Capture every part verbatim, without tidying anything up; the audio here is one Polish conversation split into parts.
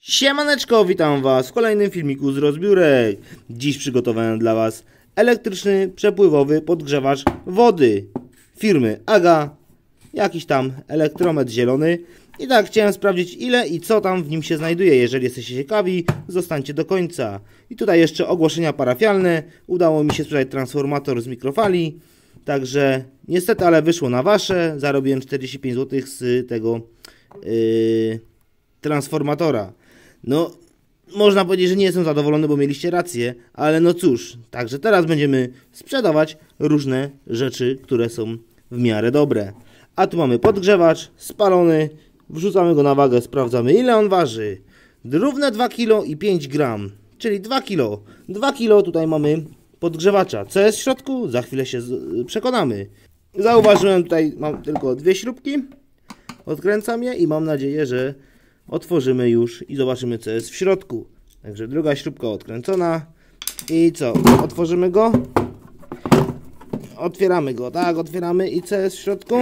Siemaneczko, witam was w kolejnym filmiku z rozbiórek. Dziś przygotowałem dla was elektryczny, przepływowy podgrzewacz wody firmy AGA. Jakiś tam elektrometr zielony. I tak chciałem sprawdzić, ile i co tam w nim się znajduje. Jeżeli jesteście ciekawi, zostańcie do końca. I tutaj jeszcze ogłoszenia parafialne. Udało mi się sprzedać transformator z mikrofali. Także niestety, ale wyszło na wasze. Zarobiłem czterdzieści pięć złotych z tego yy, transformatora. No, można powiedzieć, że nie jestem zadowolony, bo mieliście rację, ale no cóż, także teraz będziemy sprzedawać różne rzeczy, które są w miarę dobre. A tu mamy podgrzewacz spalony, wrzucamy go na wagę, sprawdzamy, ile on waży. Równe dwa kilo i pięć gram, czyli dwa kilo. dwa kilo tutaj mamy podgrzewacza. Co jest w środku? Za chwilę się przekonamy. Zauważyłem, tutaj mam tylko dwie śrubki, odkręcam je i mam nadzieję, że otworzymy już i zobaczymy, co jest w środku. Także druga śrubka odkręcona. I co? Otworzymy go. Otwieramy go, tak? Otwieramy i co jest w środku?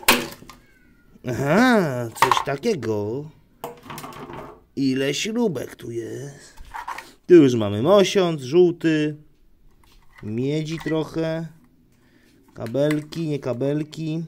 Aha, coś takiego. Ile śrubek tu jest? Tu już mamy mosiąc, żółty, miedzi trochę, kabelki, nie kabelki,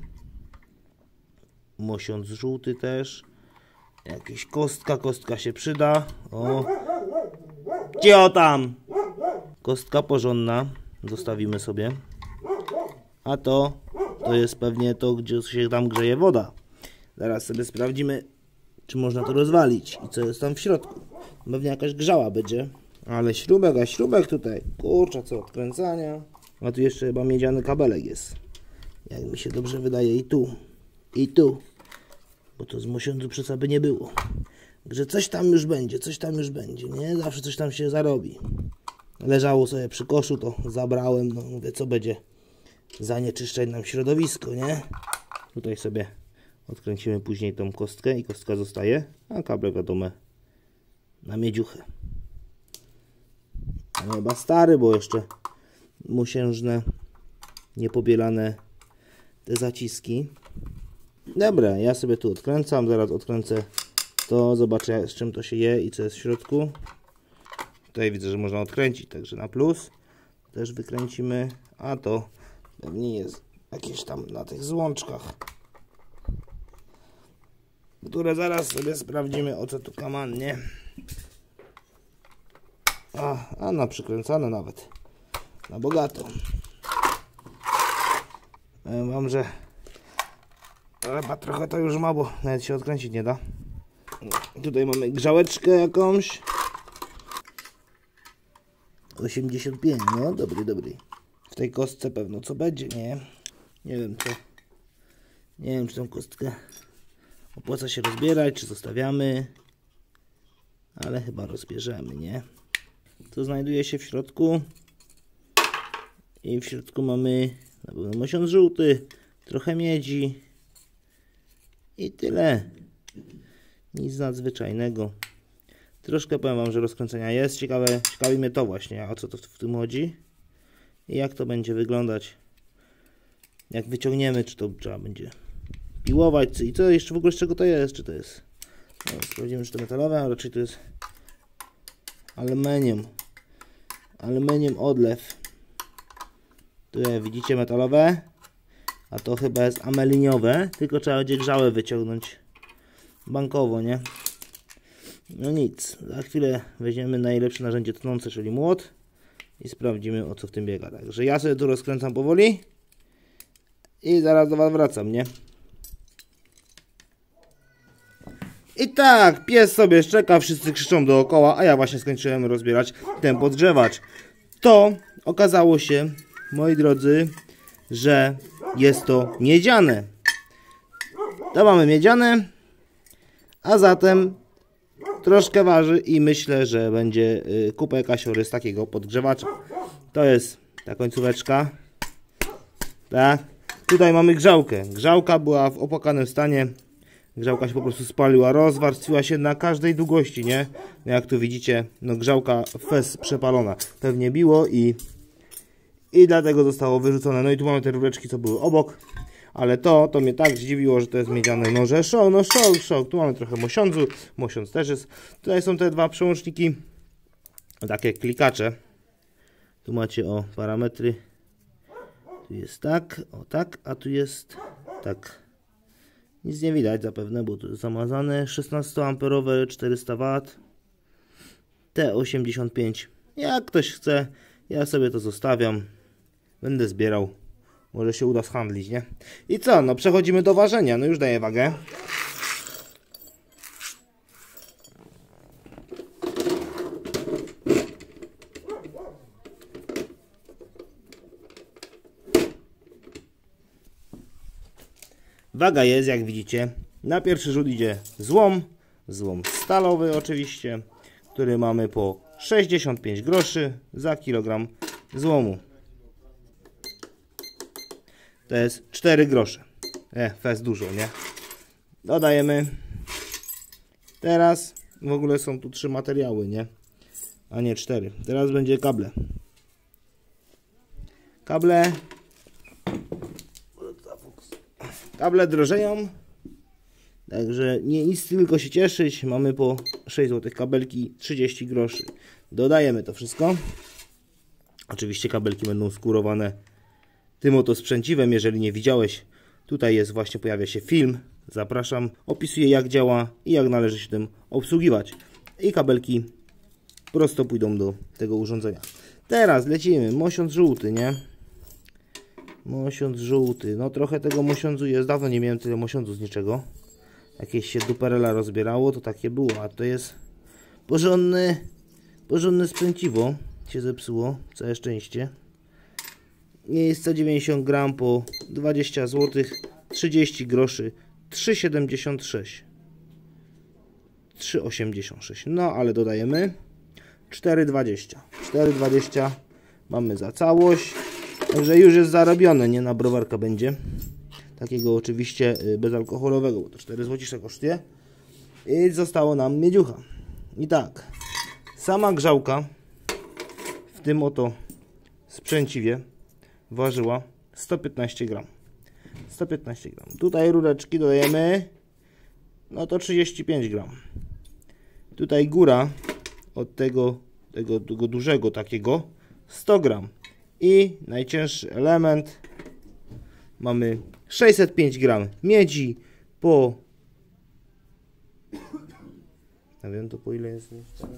mosiąc żółty też. Jakieś kostka, kostka się przyda. O, cicho tam! Kostka porządna. Zostawimy sobie. A to, to jest pewnie to, gdzie się tam grzeje woda. Zaraz sobie sprawdzimy, czy można to rozwalić i co jest tam w środku. Pewnie jakaś grzała będzie. Ale śrubek, a śrubek tutaj. Kurczę, co odkręcania. A tu jeszcze chyba miedziany kabelek jest. Jak mi się dobrze wydaje, i tu. I tu. Bo to z mosiądzu przez aby nie było. Że coś tam już będzie, coś tam już będzie, nie? Zawsze coś tam się zarobi. Leżało sobie przy koszu, to zabrałem, no mówię, co będzie zanieczyszczać nam środowisko, nie? Tutaj sobie odkręcimy później tą kostkę i kostka zostaje, a kable wiadomo na miedziuchę. No chyba stary, bo jeszcze mosiężne, niepobielane te zaciski. Dobra, ja sobie tu odkręcam, zaraz odkręcę to, zobaczę, z czym to się je i co jest w środku. Tutaj widzę, że można odkręcić, także na plus też wykręcimy, a to pewnie jest jakieś tam na tych złączkach, które zaraz sobie sprawdzimy, o co tu kaman, nie? A, a na przykręcane nawet, na bogato. Powiem wam, że chyba trochę to już ma, bo nawet się odkręcić nie da. Tutaj mamy grzałeczkę jakąś. osiemdziesiąt pięć, no dobry, dobry. W tej kostce pewno co będzie, nie? Nie wiem co. Nie wiem, czy tą kostkę opłaca się rozbierać, czy zostawiamy. Ale chyba rozbierzemy, nie? Co znajduje się w środku? I w środku mamy na pewno mosiąc żółty, trochę miedzi. I tyle. Nic nadzwyczajnego. Troszkę powiem wam, że rozkręcenia jest. Ciekawe, ciekawi mnie to właśnie, o co to w tym chodzi. I jak to będzie wyglądać. Jak wyciągniemy, czy to trzeba będzie piłować. I co jeszcze w ogóle z czego to jest? Czy to jest... No, sprawdzimy, czy to metalowe, a raczej to jest aluminium. Aluminium odlew. Tutaj widzicie metalowe. A to chyba jest ameliniowe, tylko trzeba będzie grzałę wyciągnąć bankowo, nie? No nic, za chwilę weźmiemy najlepsze narzędzie tnące, czyli młot i sprawdzimy, o co w tym biega. Także ja sobie tu rozkręcam powoli i zaraz do was wracam, nie? I tak, pies sobie szczeka, wszyscy krzyczą dookoła, a ja właśnie skończyłem rozbierać ten podgrzewacz. To okazało się, moi drodzy, że jest to miedziane. To mamy miedziane, a zatem troszkę waży i myślę, że będzie kupę kasiory z takiego podgrzewacza. To jest ta końcóweczka. Tak. Tutaj mamy grzałkę. Grzałka była w opłakanym stanie. Grzałka się po prostu spaliła, rozwarstwiła się na każdej długości, nie? Jak tu widzicie, no grzałka fez przepalona. Pewnie biło i I dlatego zostało wyrzucone. No i tu mamy te rureczki, co były obok. ale to, to mnie tak zdziwiło, że to jest miedziane noże. Show, no show, show. Tu mamy trochę mosiądzu, mosiądz też jest. Tutaj są te dwa przełączniki, takie klikacze. Tu macie o parametry. Tu jest tak, o tak, a tu jest tak. Nic nie widać zapewne, bo tu jest zamazane. szesnastoamperowe, czterysta watów. T osiemdziesiąt pięć. Jak ktoś chce, ja sobie to zostawiam. Będę zbierał. Może się uda zhandlić, nie? I co? No przechodzimy do ważenia. No już daję wagę. Waga jest, jak widzicie, na pierwszy rzut idzie złom, złom stalowy oczywiście, który mamy po sześćdziesiąt pięć groszy za kilogram złomu. To jest cztery grosze. E, fest dużo, nie? Dodajemy. Teraz w ogóle są tu trzy materiały, nie? A nie cztery. Teraz będzie kable. Kable. Kable drożeją. Także nie nic tylko się cieszyć. Mamy po sześć złotych kabelki, trzydzieści groszy. Dodajemy to wszystko. Oczywiście kabelki będą skórowane tym oto sprzęciwem. Jeżeli nie widziałeś, tutaj jest właśnie, pojawia się film. Zapraszam. Opisuję, jak działa i jak należy się tym obsługiwać. I kabelki prosto pójdą do tego urządzenia. Teraz lecimy. Mosiądz żółty, nie? Mosiądz żółty. No trochę tego mosiądzu jest. Dawno nie miałem tyle mosiądzu z niczego. Jakieś się duperela rozbierało, to takie było. A to jest porządne, porządne sprzęciwo. Się zepsuło. Całe szczęście. Jest sto dziewięćdziesiąt gram po dwadzieścia złotych. trzydzieści groszy. trzy siedemdziesiąt sześć. trzy osiemdziesiąt sześć. No ale dodajemy cztery dwadzieścia. cztery dwadzieścia mamy za całość. Także już jest zarobione, nie? Na browarka będzie. Takiego oczywiście bezalkoholowego, bo to cztery złote kosztuje. I zostało nam miedziucha. I tak, sama grzałka w tym oto sprzęciwie ważyła sto piętnaście gram. sto piętnaście gram. Tutaj rureczki dodajemy, no to trzydzieści pięć gram. Tutaj góra od tego, tego, tego dużego takiego sto gram. I najcięższy element mamy sześćset pięć gram miedzi po, nie wiem to po ile jest,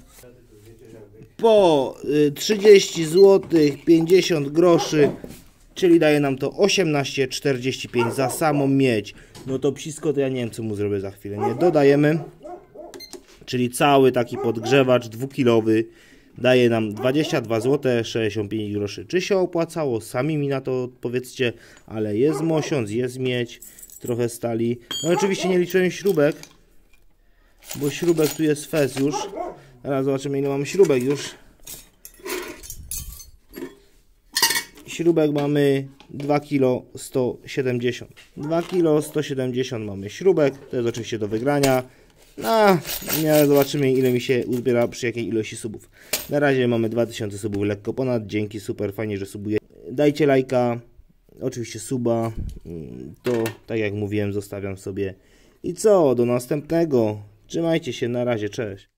po trzydzieści złotych pięćdziesiąt groszy, czyli daje nam to osiemnaście czterdzieści pięć za samą miedź. No to psisko to ja nie wiem, co mu zrobię za chwilę, nie? Dodajemy, czyli cały taki podgrzewacz dwukilowy daje nam dwadzieścia dwa złote sześćdziesiąt pięć groszy. Czy się opłacało? Sami mi na to odpowiedzcie, ale jest mosiądz, jest miedź, trochę stali. No oczywiście nie liczyłem śrubek, bo śrubek tu jest fez już. Teraz zobaczymy, ile mamy śrubek już. Śrubek mamy dwa kilo sto siedemdziesiąt. dwa kilo sto siedemdziesiąt mamy śrubek, to jest oczywiście do wygrania. No, nie, zobaczymy, ile mi się uzbiera przy jakiej ilości subów. Na razie mamy dwa tysiące subów, lekko ponad. Dzięki, super, fajnie, że subuje. Dajcie lajka, oczywiście suba. To, tak jak mówiłem, zostawiam sobie. I co, do następnego. Trzymajcie się, na razie, cześć.